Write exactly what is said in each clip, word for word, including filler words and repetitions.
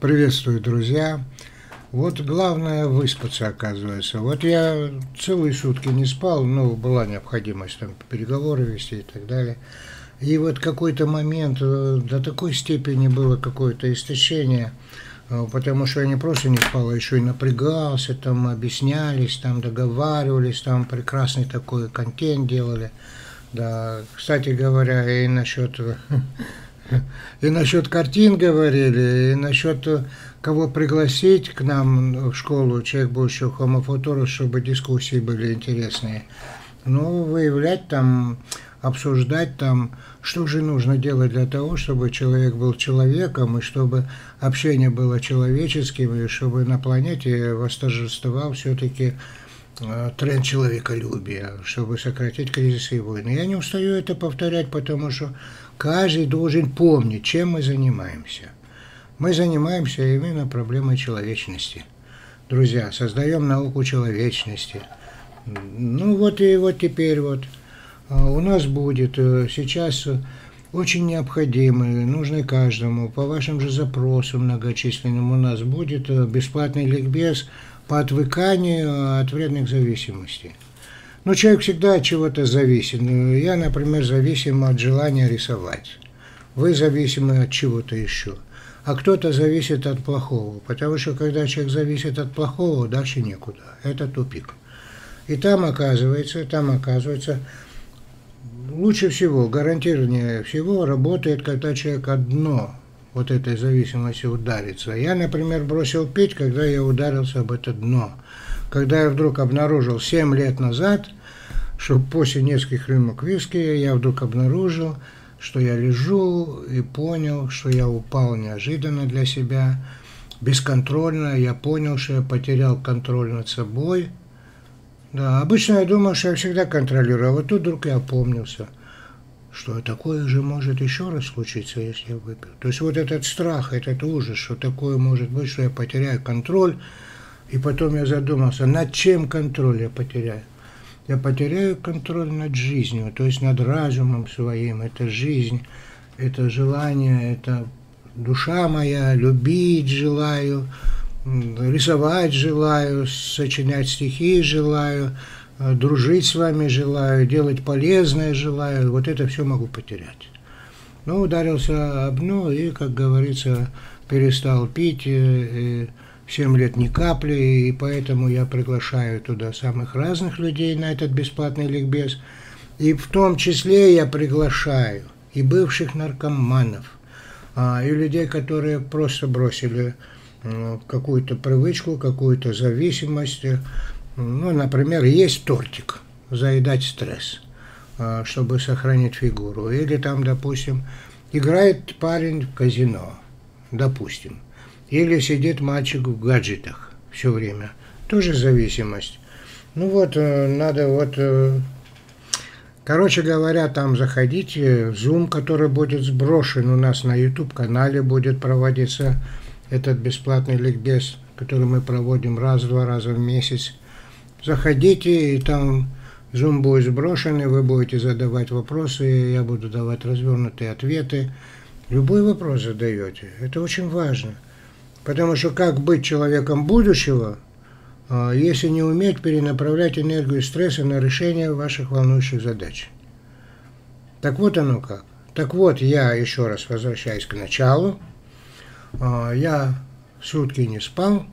Приветствую, друзья. Вот главное выспаться, оказывается. Вот я целые сутки не спал, но была необходимость там переговоры вести и так далее. И вот какой-то момент до такой степени было какое-то истощение, потому что я не просто не спал, а еще и напрягался, там объяснялись, там договаривались, там прекрасный такой контент делали. Да, кстати говоря, и насчет и насчет картин говорили, и насчет кого пригласить к нам в школу, человек будущего Homo Futurus, чтобы дискуссии были интересные. Ну, выявлять там, обсуждать там, что же нужно делать для того, чтобы человек был человеком, и чтобы общение было человеческим, и чтобы на планете восторжествовал все-таки тренд человеколюбия, чтобы сократить кризисы и войны. Я не устаю это повторять, потому что каждый должен помнить, чем мы занимаемся. Мы занимаемся именно проблемой человечности. Друзья, создаем науку человечности. Ну вот и вот теперь вот у нас будет сейчас очень необходимый, нужный каждому, по вашим же запросам многочисленным, у нас будет бесплатный ликбез по отвыканию от вредных зависимостей. Ну, человек всегда от чего-то зависим. Я, например, зависим от желания рисовать. Вы зависимы от чего-то еще. А кто-то зависит от плохого. Потому что, когда человек зависит от плохого, дальше некуда. Это тупик. И там, оказывается, там, оказывается, лучше всего, гарантированнее всего работает, когда человек одно вот этой зависимости ударится. Я, например, бросил пить, когда я ударился об это дно. Когда я вдруг обнаружил семь лет назад, что после нескольких рюмок виски я вдруг обнаружил, что я лежу и понял, что я упал неожиданно для себя, бесконтрольно. Я понял, что я потерял контроль над собой. Да, обычно я думал, что я всегда контролирую, а вот тут вдруг я опомнился, что такое же может еще раз случиться, если я выпью. То есть вот этот страх, этот ужас, что такое может быть, что я потеряю контроль. И потом я задумался, над чем контроль я потеряю? Я потеряю контроль над жизнью, то есть над разумом своим. Это жизнь, это желание, это душа моя, любить желаю, рисовать желаю, сочинять стихи желаю, дружить с вами желаю, делать полезное желаю. Вот это все могу потерять. Ну, ударился об дно и, как говорится, перестал пить. И семь лет ни капли, и поэтому я приглашаю туда самых разных людей на этот бесплатный ликбез. И в том числе я приглашаю и бывших наркоманов, и людей, которые просто бросили какую-то привычку, какую-то зависимость. Ну, например, есть тортик, заедать стресс, чтобы сохранить фигуру. Или там, допустим, играет парень в казино, допустим. Или сидит мальчик в гаджетах все время. Тоже зависимость. Ну вот, надо вот... Короче говоря, там заходите в Zoom, который будет сброшен. У нас на YouTube-канале будет проводиться этот бесплатный ликбез, который мы проводим раз-два раза в месяц. Заходите, и там Zoom будет сброшен, и вы будете задавать вопросы, и я буду давать развернутые ответы. Любой вопрос задаете. Это очень важно. Потому что как быть человеком будущего, если не уметь перенаправлять энергию стресса на решение ваших волнующих задач? Так вот оно как. Так вот, я еще раз возвращаюсь к началу. Я сутки не спал,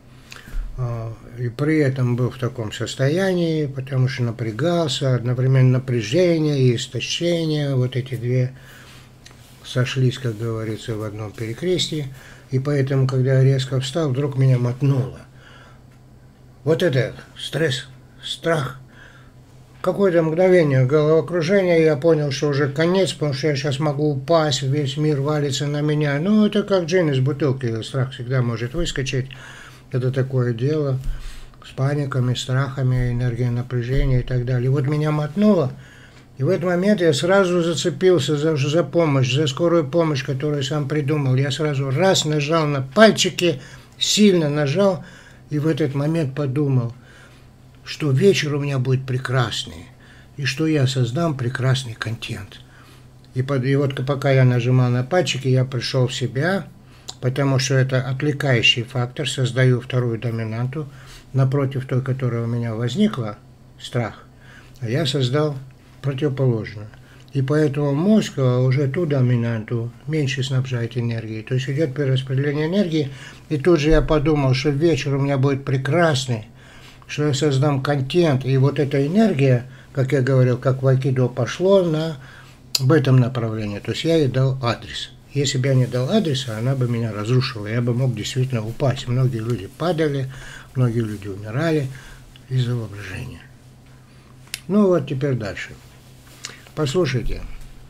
и при этом был в таком состоянии, потому что напрягался, одновременно напряжение и истощение. Вот эти две сошлись, как говорится, в одном перекрестии. И поэтому, когда я резко встал, вдруг меня мотнуло. Вот это стресс, страх. Какое-то мгновение головокружения, я понял, что уже конец, потому что я сейчас могу упасть, весь мир валится на меня. Ну, это как джин из бутылки, страх всегда может выскочить. Это такое дело с паниками, страхами, энергией напряжения и так далее. И вот меня мотнуло. И в этот момент я сразу зацепился за, за помощь, за скорую помощь, которую сам придумал. Я сразу раз нажал на пальчики, сильно нажал, и в этот момент подумал, что вечер у меня будет прекрасный, и что я создам прекрасный контент. И, под, и вот пока я нажимал на пальчики, я пришел в себя, потому что это отвлекающий фактор, создаю вторую доминанту, напротив той, которая у меня возникла, страх, а я создал противоположную. И поэтому мозг уже ту доминанту меньше снабжает энергией. То есть идет перераспределение энергии. И тут же я подумал, что вечер у меня будет прекрасный, что я создам контент. И вот эта энергия, как я говорил, как в айкидо, пошло на, в этом направлении. То есть я ей дал адрес. Если бы я не дал адреса, она бы меня разрушила. Я бы мог действительно упасть. Многие люди падали, многие люди умирали из-за воображения. Ну вот теперь дальше. Послушайте,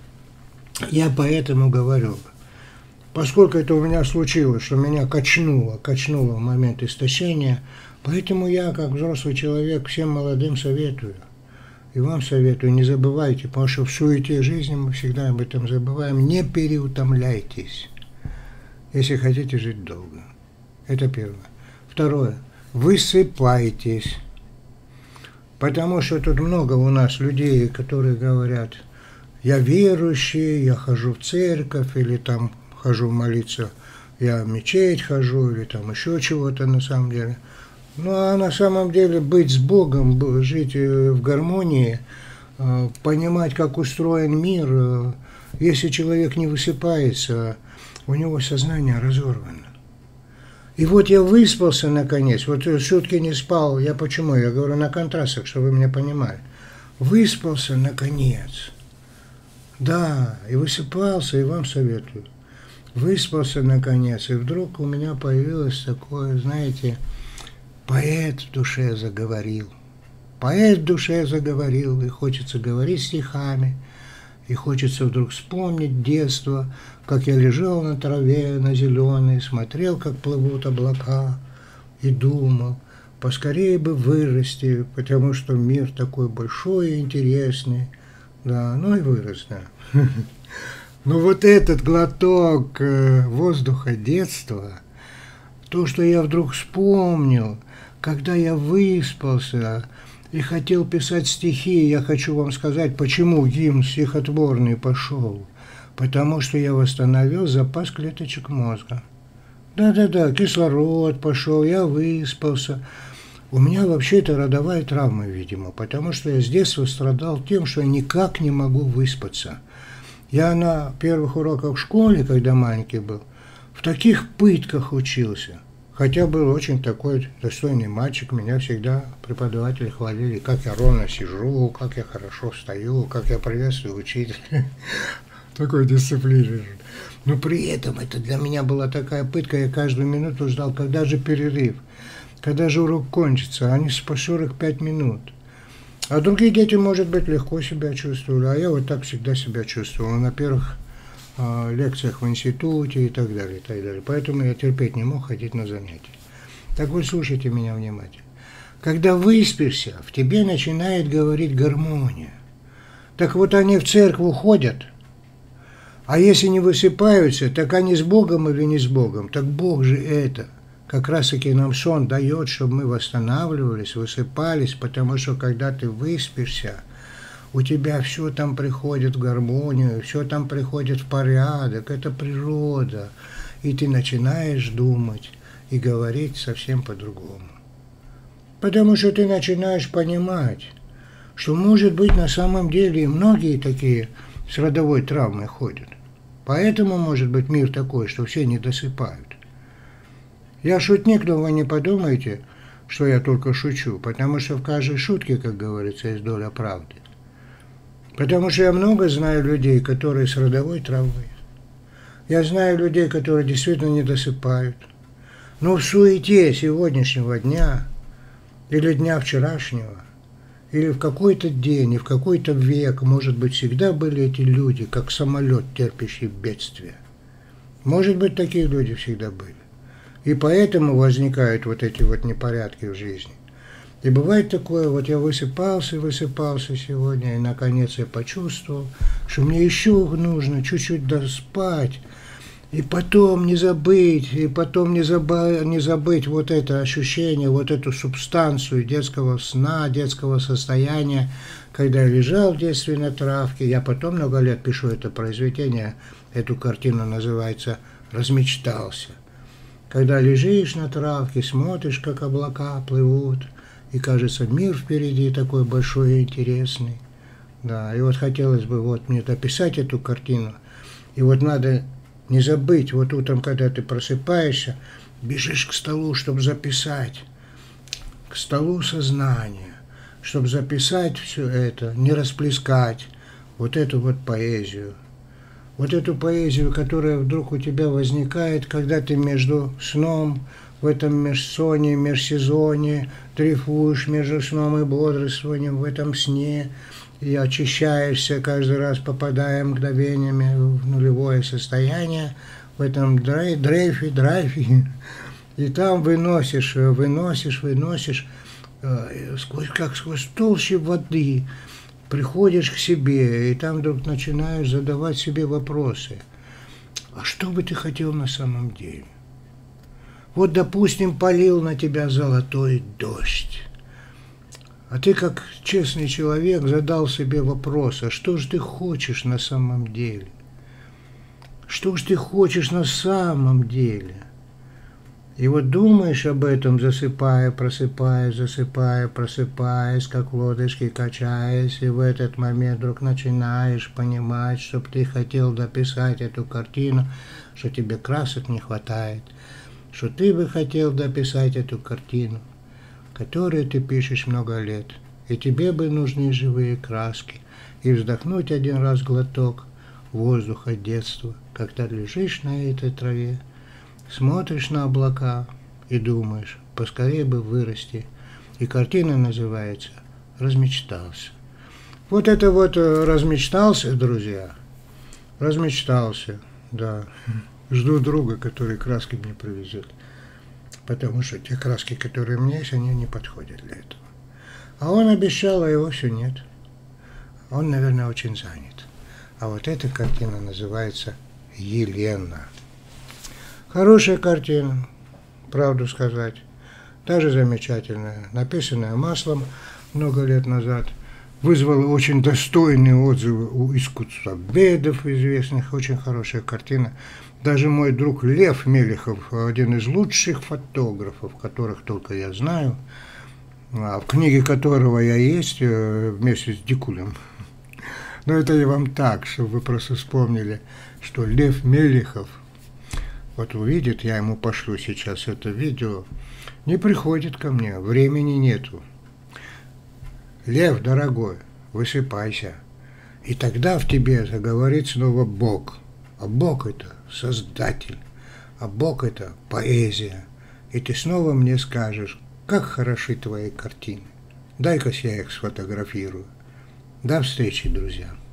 я поэтому говорю, поскольку это у меня случилось, что меня качнуло, качнуло в момент истощения, поэтому я, как взрослый человек, всем молодым советую, и вам советую, не забывайте, потому что в суете жизни мы всегда об этом забываем, не переутомляйтесь, если хотите жить долго. Это первое. Второе. Высыпайтесь. Потому что тут много у нас людей, которые говорят, я верующий, я хожу в церковь, или там хожу молиться, я в мечеть хожу, или там еще чего-то на самом деле. Ну а на самом деле быть с Богом, жить в гармонии, понимать, как устроен мир, если человек не высыпается, у него сознание разорвано. И вот я выспался наконец, вот сутки не спал, я почему? Я говорю на контрастах, чтобы вы меня понимали. Выспался наконец. Да, и высыпался, и вам советую. Выспался наконец, и вдруг у меня появилось такое, знаете, поэт в душе заговорил. Поэт в душе заговорил, и хочется говорить стихами. И хочется вдруг вспомнить детство, как я лежал на траве, на зеленой, смотрел, как плывут облака, и думал, поскорее бы вырасти, потому что мир такой большой и интересный. Да, ну и вырос, да. Но вот этот глоток воздуха детства, то, что я вдруг вспомнил, когда я выспался, и хотел писать стихи, я хочу вам сказать, почему гимн стихотворный пошел. Потому что я восстановил запас клеточек мозга. Да-да-да, кислород пошел, я выспался. У меня вообще-то родовая травма, видимо, потому что я с детства страдал тем, что я никак не могу выспаться. Я на первых уроках в школе, когда маленький был, в таких пытках учился. Хотя был очень такой достойный мальчик, меня всегда преподаватели хвалили, как я ровно сижу, как я хорошо встаю, как я приветствую учителя. Такой дисциплины. Но при этом это для меня была такая пытка, я каждую минуту ждал, когда же перерыв, когда же урок кончится, они по сорок пять минут. А другие дети, может быть, легко себя чувствовали, а я вот так всегда себя чувствовал. На первых лекциях в институте и так далее, и так далее. Поэтому я терпеть не мог ходить на занятия. Так вот, слушайте меня внимательно. Когда выспишься, в тебе начинает говорить гармония. Так вот они в церковь ходят, а если не высыпаются, так они с Богом или не с Богом. Так Бог же это как раз-таки нам сон дает, чтобы мы восстанавливались, высыпались, потому что когда ты выспишься, у тебя все там приходит в гармонию, все там приходит в порядок, это природа. И ты начинаешь думать и говорить совсем по-другому. Потому что ты начинаешь понимать, что, может быть, на самом деле многие такие с родовой травмой ходят. Поэтому, может быть, мир такой, что все не досыпают. Я шутник, но вы не подумайте, что я только шучу, потому что в каждой шутке, как говорится, есть доля правды. Потому что я много знаю людей, которые с родовой травмой. Я знаю людей, которые действительно не досыпают. Но в суете сегодняшнего дня, или дня вчерашнего, или в какой-то день, и в какой-то век, может быть, всегда были эти люди, как самолет, терпящий бедствие. Может быть, такие люди всегда были. И поэтому возникают вот эти вот непорядки в жизни. И бывает такое, вот я высыпался, высыпался сегодня, и наконец я почувствовал, что мне еще нужно чуть-чуть доспать, и потом не забыть, и потом не, заба- не забыть вот это ощущение, вот эту субстанцию детского сна, детского состояния, когда я лежал в детстве на травке. Я потом много лет пишу это произведение, эту картину называется «Размечтался». когда лежишь на травке, смотришь, как облака плывут, и кажется, мир впереди такой большой и интересный. Да, и вот хотелось бы вот мне дописать эту картину, и вот надо не забыть, вот утром, когда ты просыпаешься, бежишь к столу, чтобы записать, к столу сознания, чтобы записать все это, не расплескать вот эту вот поэзию. Вот эту поэзию, которая вдруг у тебя возникает, когда ты между сном, в этом межсоне, межсезоне, дрейфуешь между сном и бодрствованием, в этом сне, и очищаешься каждый раз, попадая мгновениями в нулевое состояние, в этом дрейфе, драйфе, и там выносишь, выносишь, выносишь, сквозь, как сквозь толщи воды, приходишь к себе, и там вдруг начинаешь задавать себе вопросы. А что бы ты хотел на самом деле? Вот, допустим, полил на тебя золотой дождь. А ты, как честный человек, задал себе вопрос, а что же ты хочешь на самом деле? Что же ты хочешь на самом деле? И вот думаешь об этом, засыпая, просыпаясь, засыпая, просыпаясь, как в лодочке качаясь, и в этот момент вдруг начинаешь понимать, что ты хотел дописать эту картину, что тебе красок не хватает, что ты бы хотел дописать эту картину, которую ты пишешь много лет, и тебе бы нужны живые краски, и вздохнуть один раз глоток воздуха детства, когда лежишь на этой траве, смотришь на облака и думаешь, поскорее бы вырасти. И картина называется «Размечтался». Вот это вот «Размечтался», друзья. Размечтался, да. Жду друга, который краски мне привезет. Потому что те краски, которые у меня есть, они не подходят для этого. А он обещал, а его все нет. Он, наверное, очень занят. А вот эта картина называется «Елена». Хорошая картина, правду сказать, даже замечательная, написанная маслом много лет назад, вызвала очень достойные отзывы у искусствоведов известных, очень хорошая картина. Даже мой друг Лев Мелехов, один из лучших фотографов, которых только я знаю, в книге которого я есть вместе с Дикулем. Но это я вам так, чтобы вы просто вспомнили, что Лев Мелехов, вот увидит, я ему пошлю сейчас это видео, не приходит ко мне, времени нету. Лев, дорогой, высыпайся. И тогда в тебе заговорит снова Бог. А Бог это Создатель, а Бог это поэзия. И ты снова мне скажешь, как хороши твои картины. Дай-ка я их сфотографирую. До встречи, друзья.